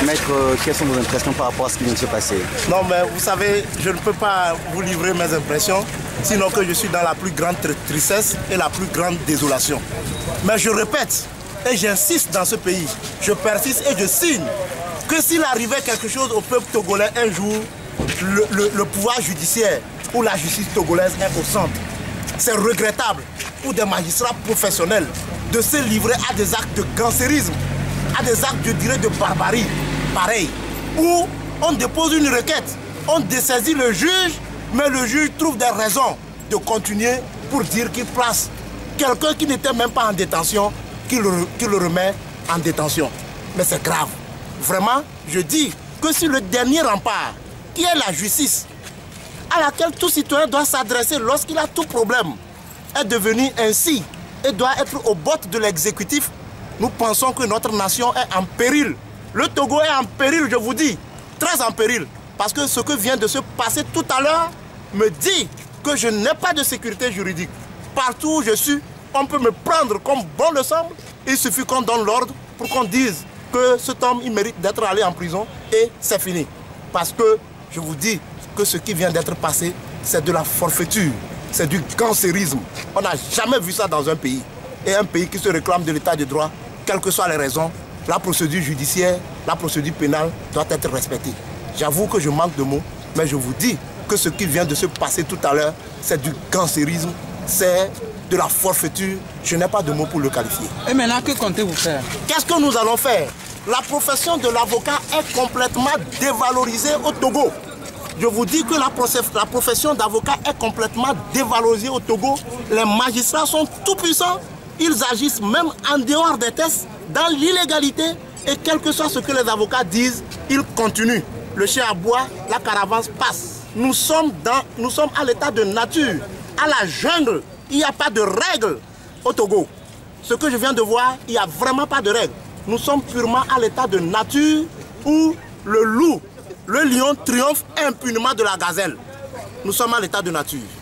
Maître, quelles sont vos impressions par rapport à ce qui vient de se passer? Non, mais vous savez, je ne peux pas vous livrer mes impressions, sinon que je suis dans la plus grande tristesse et la plus grande désolation. Mais je répète, et j'insiste dans ce pays, je persiste et je signe que s'il arrivait quelque chose au peuple togolais un jour, le pouvoir judiciaire ou la justice togolaise est au centre. C'est regrettable pour des magistrats professionnels de se livrer à des actes de gangstérisme, à des actes, je dirais, de barbarie, pareil, où on dépose une requête, on dessaisit le juge, mais le juge trouve des raisons de continuer pour dire qu'il place quelqu'un qui n'était même pas en détention, qu'il le remet en détention. Mais c'est grave. Vraiment, je dis que si le dernier rempart, qui est la justice, à laquelle tout citoyen doit s'adresser lorsqu'il a tout problème, est devenu ainsi et doit être au bord de l'exécutif, nous pensons que notre nation est en péril. Le Togo est en péril, je vous dis, très en péril. Parce que ce que vient de se passer tout à l'heure me dit que je n'ai pas de sécurité juridique. Partout où je suis, on peut me prendre comme bon le semble. Il suffit qu'on donne l'ordre pour qu'on dise que cet homme, il mérite d'être allé en prison et c'est fini. Parce que je vous dis que ce qui vient d'être passé, c'est de la forfaiture, c'est du gangstérisme. On n'a jamais vu ça dans un pays. Et un pays qui se réclame de l'état de droit, quelles que soient les raisons, la procédure judiciaire, la procédure pénale doit être respectée. J'avoue que je manque de mots, mais je vous dis que ce qui vient de se passer tout à l'heure, c'est du gangstérisme, c'est de la forfaiture. Je n'ai pas de mots pour le qualifier. Et maintenant, que comptez-vous faire? Qu'est-ce que nous allons faire? La profession de l'avocat est complètement dévalorisée au Togo. Je vous dis que la profession d'avocat est complètement dévalorisée au Togo. Les magistrats sont tout puissants. Ils agissent même en dehors des tests, dans l'illégalité. Et quel que soit ce que les avocats disent, ils continuent. Le chien aboie, la caravane passe. Nous sommes à l'état de nature, à la jungle. Il n'y a pas de règles au Togo. Ce que je viens de voir, il n'y a vraiment pas de règles. Nous sommes purement à l'état de nature où le loup, le lion triomphe impunément de la gazelle. Nous sommes à l'état de nature.